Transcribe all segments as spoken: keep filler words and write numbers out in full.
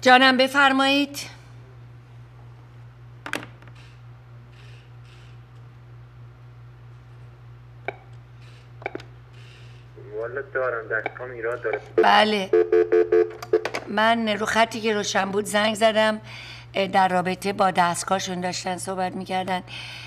جانم بفرمایید. والا دارم دستگاهم ایراد داره. بله من رو خطی که روشن بود زنگ زدم، در رابطه با دستگاهشون داشتن صحبت میکردن.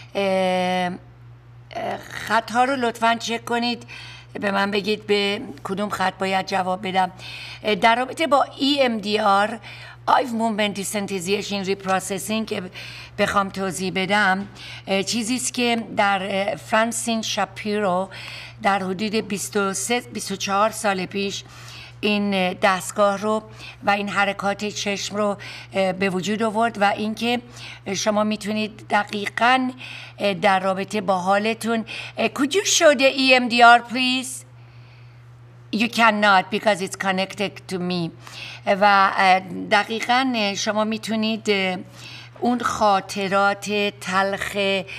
خطها رو لطفاً چک کنید، به من بگید به کدوم خط باید جواب بدم. در رابطه با ای ام دی آر Eye Movement Desensitization Reprocessing که بخوام توضیح بدم، چیزی است که در فرانسین شاپیرو در حدود بیست و سه بیست و چهار سال پیش این دستگاه رو و این حرکات چشم رو به وجود آورد و اینکه شما میتونید دقیقاً در رابطه با حالتون. Could you show the ای ام دی آر please? You cannot because it's connected to me. و دقیقاً شما میتونید اون خاطرات تلخ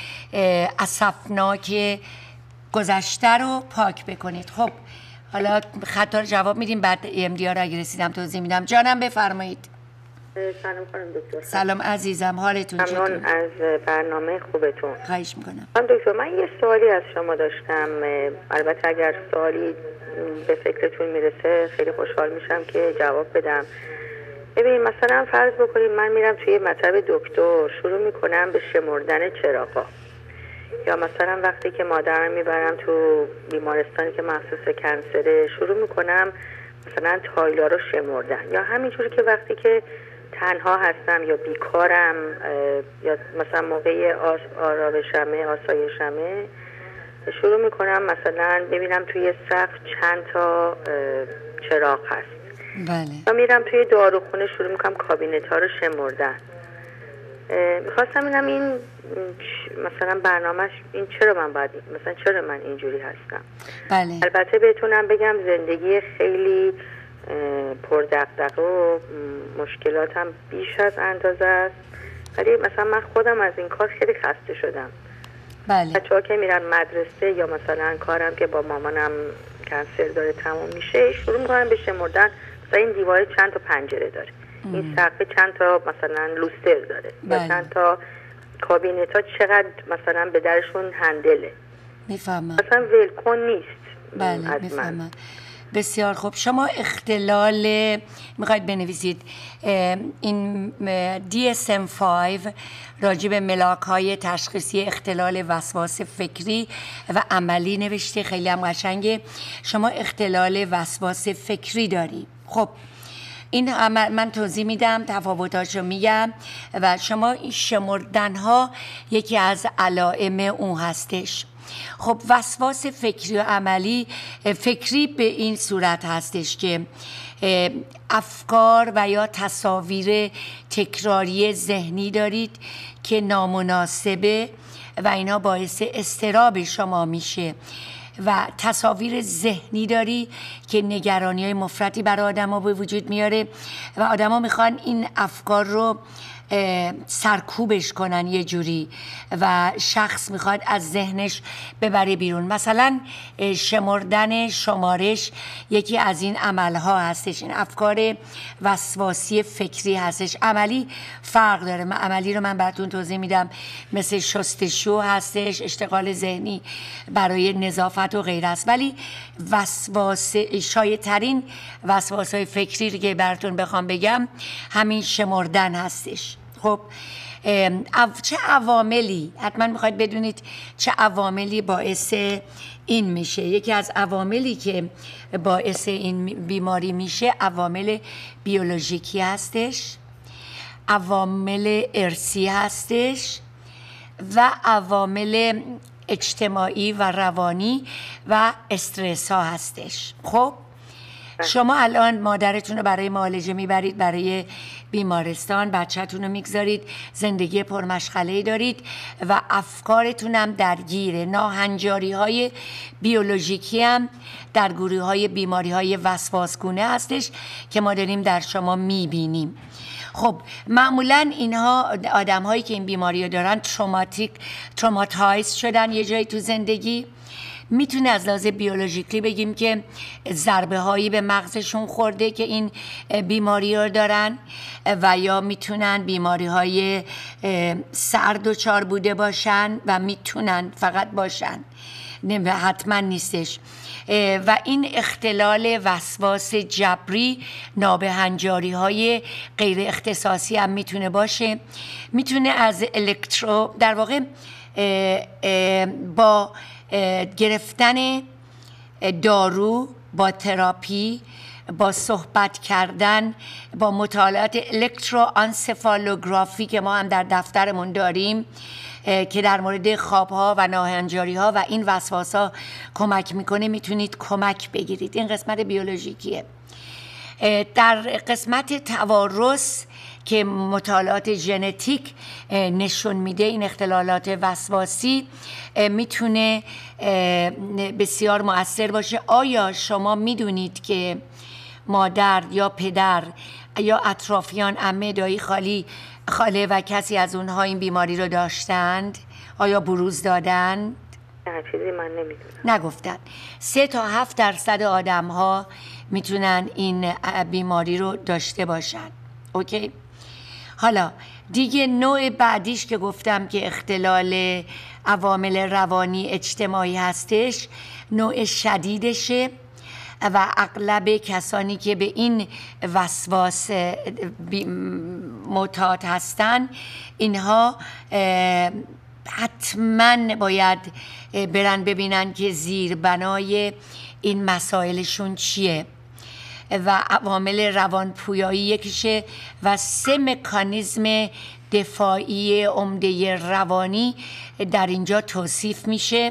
اسفناک گذشته رو پاک بکنید. خب حالا خطا رو جواب میدیم، بعد ای ام دی آر اگه رسیدم توضیح میدم. جانم بفرمایید. سلام خانم دکتر. سلام عزیزم، حالتون چطور؟ ممنون از برنامه خوبتون. خواهش میکنم. خانم دکتر من یه سوالی از شما داشتم، البته اگر سوالی به فکرتون میرسه خیلی خوشحال میشم که جواب بدم. ببین مثلا فرض بکنید من میرم توی مطب دکتر، شروع میکنم به شمردن چراغا، یا مثلا وقتی که مادرم میبرم تو بیمارستانی که مخصوص کنسره شروع میکنم مثلا تایلا رو شمردن، یا همینجوری که وقتی که تنها هستم یا بیکارم یا مثلا موقع آرامشمه آسایشمه شروع میکنم مثلا ببینم توی سقف چند تا چراغ هست. بله. و میرم توی داروخونه شروع میکنم کابینت ها رو شمردن. میخواستم ببینم این مثلا برنامهش این چرا من باید مثلا چرا من اینجوری هستم. بله. البته بهتونم بگم زندگی خیلی پردقدقه و مشکلاتم بیش از اندازه است، ولی مثلا من خودم از این کار خیلی خسته شدم. بله. بچه‌ها که میرن مدرسه یا مثلا کارم که با مامانم کنسر داره تموم میشه شروع میکنن به شمردن، مثلا این دیواره چند تا پنجره داره، ام. این سقف چند تا مثلا لوستر داره، بله. یا چند تا کابینت ها چقدر مثلا به درشون هندله. میفهمم. مثلا ولکن نیست. بله میفهمم. بسیار خوب. شما اختلال میخواید بنویسید این دی اس ام پنج راجع به ملاک های تشخیصی اختلال وسواس فکری و عملی نوشته، خیلی هم قشنگه. شما اختلال وسواس فکری داری. خب این من توضیح میدم، تفاوتاشو میگم و شما این شمردن ها یکی از علائم اون هستش. خب وسواس فکری و عملی، فکری به این صورت هستش که افکار و یا تصاویر تکراری ذهنی دارید که نامناسبه و اینا باعث اضطراب شما میشه و تصاویر ذهنی داری که نگرانی های مفرطی برای آدم ها به وجود میاره و آدم ها میخوان این افکار رو سرکوبش کنن یه جوری و شخص میخواد از ذهنش ببره بیرون. مثلا شمردن شمارش یکی از این عملها هستش، این افکار وسواسی فکری هستش. عملی فرق داره، من عملی رو من براتون توضیح میدم، مثل شستشو هستش، اشتغال ذهنی برای نظافت و غیره است، ولی وسواس شایع ترین وسواسهای فکری رو که براتون بخوام بگم همین شمردن هستش. خب چه عواملی، حتما میخواید بدونید چه عواملی باعث این میشه. یکی از عواملی که باعث این بیماری میشه عوامل بیولوژیکی هستش، عوامل ارثی هستش و عوامل اجتماعی و روانی و استرس ها هستش. خب شما الان مادرتون رو برای معالجه میبرید برای بیمارستان، بچه‌تون رو میگذارید، زندگی پرمشغله‌ای دارید و افکارتون هم درگیره. ناهنجاری های بیولوژیکی هم در گروه های بیماری های وسواسگونه هستش که ما داریم در شما میبینیم. خب معمولا اینها آدم هایی که این بیماری رو دارن تروماتیک تروماتایز شدن یه جایی تو زندگی، میتونه از لحاظ بیولوژیکلی بگیم که ضربه هایی به مغزشون خورده که این بیماری رو دارن، و یا میتونن بیماری های سر دچار بوده باشن و میتونن فقط باشن، نه حتما نیستش. و این اختلال وسواس جبری نابهنجاری های غیر اختصاصی هم میتونه باشه. میتونه از الکترو در واقع با گرفتن دارو، با تراپی، با صحبت کردن، با مطالعات الکتروانسفالوگرافی که ما هم در دفترمون داریم که در مورد خوابها و ناهنجاری‌ها و این وسواس‌ها کمک میکنه، میتونید کمک بگیرید. این قسمت بیولوژیکیه. در قسمت توارث که مطالعات ژنتیک نشون میده این اختلالات وسواسی میتونه بسیار مؤثر باشه. آیا شما میدونید که مادر یا پدر یا اطرافیان، عمه، دایی، خالی، خاله و کسی از اونها این بیماری رو داشتند؟ آیا بروز دادند؟ نه، چیزی من نمیدونم. نگفتن. سه تا هفت درصد آدم ها میتونن این بیماری رو داشته باشن. اوکی؟ حالا دیگه نوع بعدیش که گفتم که اختلال عوامل روانی اجتماعی هستش، نوع شدیدشه و اغلب کسانی که به این وسواس معتاد هستن اینها حتما باید برن ببینن که زیربنای این مسائلشون چیه و عوامل روانپویایی یکیشه و سه مکانیزم دفاعی عمده روانی در اینجا توصیف میشه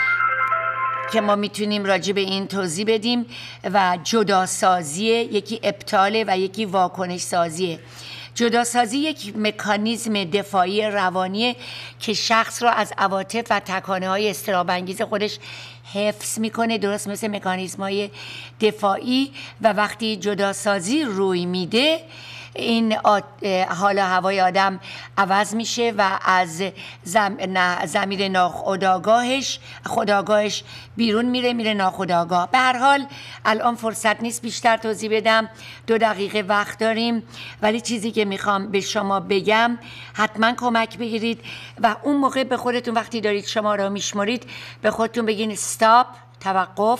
که ما میتونیم راجع به این توضیح بدیم. و جداسازیه، یکی ابطاله و یکی واکنش سازیه. جداسازی یک مکانیزم دفاعی روانیه که شخص را از عواطف و تکانه های اضطراب انگیز خودش حفظ میکنه، درست مثل مکانیزم های دفاعی. و وقتی جداسازی روی میده این حال و هوای آدم عوض میشه و از زم... ضمیر ناخودآگاهش خودآگاهش بیرون میره میره ناخودآگاه. به هر حال الان فرصت نیست بیشتر توضیح بدم، دو دقیقه وقت داریم، ولی چیزی که میخوام به شما بگم حتما کمک بگیرید و اون موقع به خودتون وقتی دارید شما را میشمارید به خودتون بگین استاپ، توقف،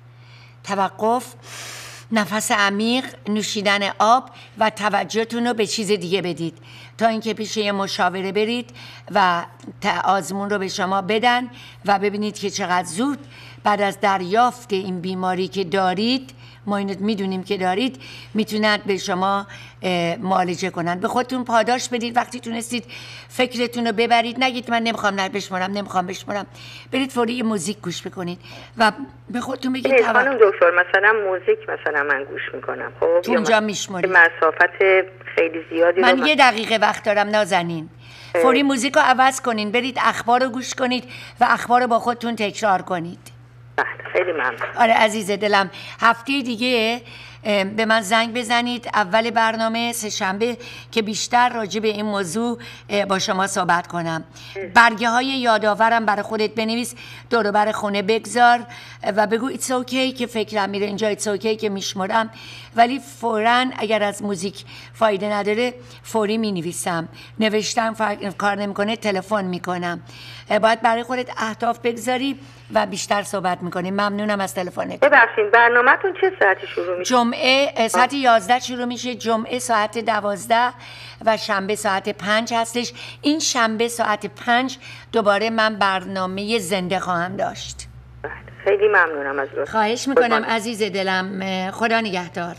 توقف، نفس عمیق، نوشیدن آب و توجهتون رو به چیز دیگه بدید تا اینکه پیش یه مشاوره برید و آزمون رو به شما بدن و ببینید که چقدر زود بعد از دریافت این بیماری که دارید، ما اینو میدونیم که دارید، میتونند به شما معالجه کنند. به خودتون پاداش بدید وقتی تونستید فکرتون رو ببرید، نگید من نمیخوام نه بشمارم نمیخوام بشمارم، برید فوری یه موزیک گوش بکنید و به خودتون بگید توقع... خانم دکتر مثلا موزیک مثلا من گوش میکنم، خب تو اونجا میشمارید مسافت خیلی زیادی من رو یه دقیقه وقت دارم نازنین، فوری موزیک رو عوض کنین، برید اخبار رو گوش کنید و اخبار رو با خودتون تکرار کنید. خیلی ممنون. آره عزیز دلم، هفته دیگه به من زنگ بزنید اول برنامه سه‌شنبه که بیشتر راجع به این موضوع با شما صحبت کنم. برگه های یادآورم برای خودت بنویس، دور و بر خونه بگذار و بگو ایتس اوکی که فکرم میره اینجا، ایتس اوکی که میشمرم، ولی فوراً اگر از موزیک فایده نداره فوری مینویسم، نوشتم کار نمیکنه تلفن میکنم. باید برای خودت اهداف بگذاری و بیشتر صحبت میکنیم. ممنونم از تلفنت. ببخشید برنامه‌تون چه ساعتی شروع میشه؟ جمعه ساعت یازده شروع میشه، جمعه ساعت دوازده و شنبه ساعت پنج هستش. این شنبه ساعت پنج دوباره من برنامه زنده خواهم داشت. خیلی ممنونم از لطف. خواهش میکنم عزیز دلم، خدا نگهدار.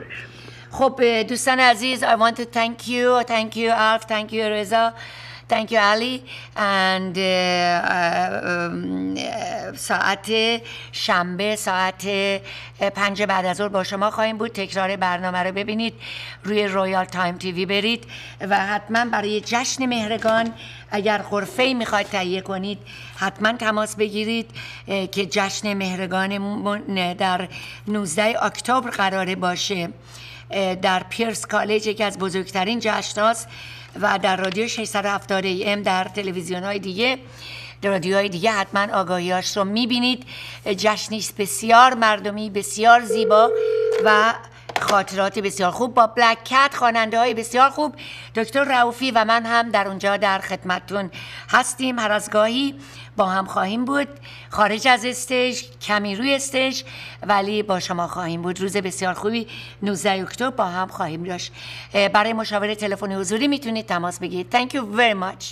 خب دوستان عزیز، I want to thank you, thank you Alf, thank you رضا، thank you Ali and uh, uh, ساعت شنبه ساعت پنج بعد از ظهر با شما خواهیم بود. تکرار برنامه رو ببینید، روی رویال تایم تیوی برید و حتما برای جشن مهرگان اگر غرفه‌ای میخواید تهیه کنید حتما تماس بگیرید که جشن مهرگان در نوزده اکتبر قراره باشه در پیرس کالج، یکی از بزرگترین جشن هاست و در رادیو ششصد و هفتاد ای ام در تلویزیون های دیگه رادیوهای دیگه حتما آگاهیاش رو میبینید. جشنی بسیار مردمی، بسیار زیبا و خاطرات بسیار خوب با بلک کت، خواننده های بسیار خوب. دکتر رئوفی و من هم در اونجا در خدمتتون هستیم. هر از گاهی با هم خواهیم بود، خارج از استیج، کمی روی استیج، ولی با شما خواهیم بود. روز بسیار خوبی نوزده اکتبر با هم خواهیم داشت. برای مشاوره تلفنی حضوری میتونید تماس بگیرید. Thank you very much.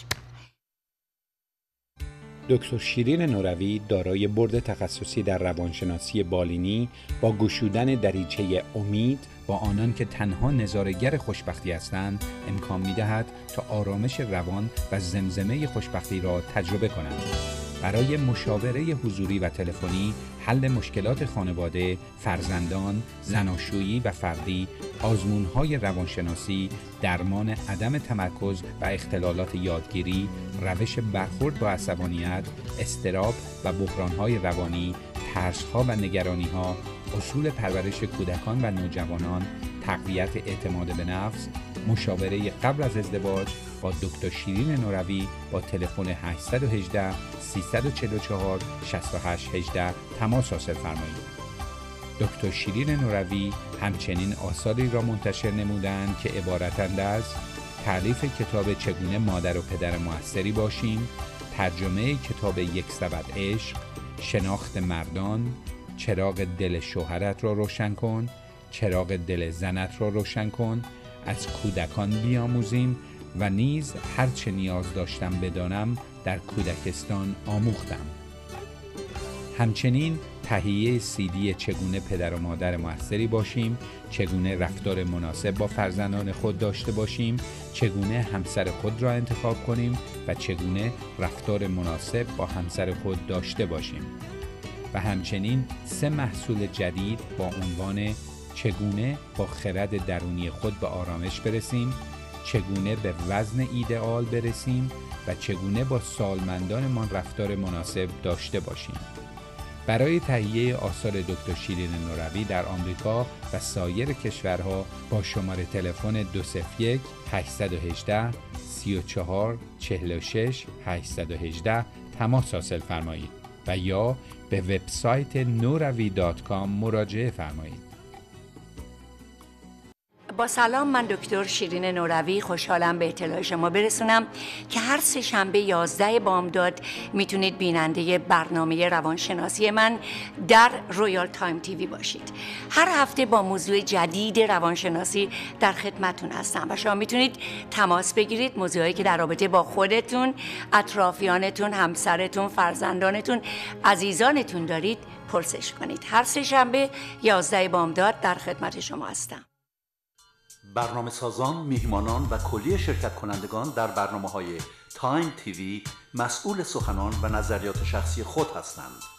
دکتر شیرین نوروی دارای بورد تخصصی در روانشناسی بالینی با گشودن دریچه امید با آنان که تنها نظاره‌گر خوشبختی هستند امکان می‌دهد تا آرامش روان و زمزمه خوشبختی را تجربه کنند. برای مشاوره حضوری و تلفنی، حل مشکلات خانواده، فرزندان، زناشویی و فردی، آزمون‌های روانشناسی، درمان عدم تمرکز و اختلالات یادگیری، روش برخورد با عصبانیت، اضطراب و بحران‌های روانی، ترس‌ها و نگرانی‌ها، اصول پرورش کودکان و نوجوانان، تقویت اعتماد به نفس، مشاوره قبل از ازدواج با دکتر شیرین نوروی با تلفن هشت یک هشت، سه چهار چهار، شش هشت یک هشت تماس حاصل فرمایید. دکتر شیرین نوروی همچنین آثاری را منتشر نمودند که عبارتند از تألیف کتاب چگونه مادر و پدر موثری باشیم، ترجمه کتاب یک سبد عشق، شناخت مردان، چراغ دل شوهرت را روشن کن، چراغ دل زنت را روشن کن، از کودکان بیاموزیم و نیز هر چه نیاز داشتم بدانم در کودکستان آموختم. همچنین تهیه سی دی چگونه پدر و مادر موثری باشیم، چگونه رفتار مناسب با فرزندان خود داشته باشیم، چگونه همسر خود را انتخاب کنیم و چگونه رفتار مناسب با همسر خود داشته باشیم. و همچنین سه محصول جدید با عنوان چگونه با خرد درونی خود به آرامش برسیم، چگونه به وزن ایدئال برسیم و چگونه با سالمندانمان رفتار مناسب داشته باشیم. برای تهیه آثار دکتر شیرین نوروی در آمریکا و سایر کشورها با شماره تلفن دو صفر یک، هشت یک هشت، سه چهار چهار شش، هشت یک هشت تماس حاصل فرمایید و یا به وبسایت نوروی دات کام مراجعه فرمایید. با سلام، من دکتر شیرین نوروی خوشحالم به اطلاع شما برسونم که هر سه شنبه یازده بامداد میتونید بیننده برنامه روانشناسی من در رویال تایم تیوی باشید. هر هفته با موضوع جدید روانشناسی در خدمتتون هستم و شما میتونید تماس بگیرید، موضوعی که در رابطه با خودتون، اطرافیانتون، همسرتون، فرزندانتون، عزیزانتون دارید پرسش کنید. هر سه شنبه یازده بامداد در خدمت شما هستم. برنامه سازان، میهمانان و کلیه شرکت کنندگان در برنامه‌های تایم تیوی مسئول سخنان و نظریات شخصی خود هستند.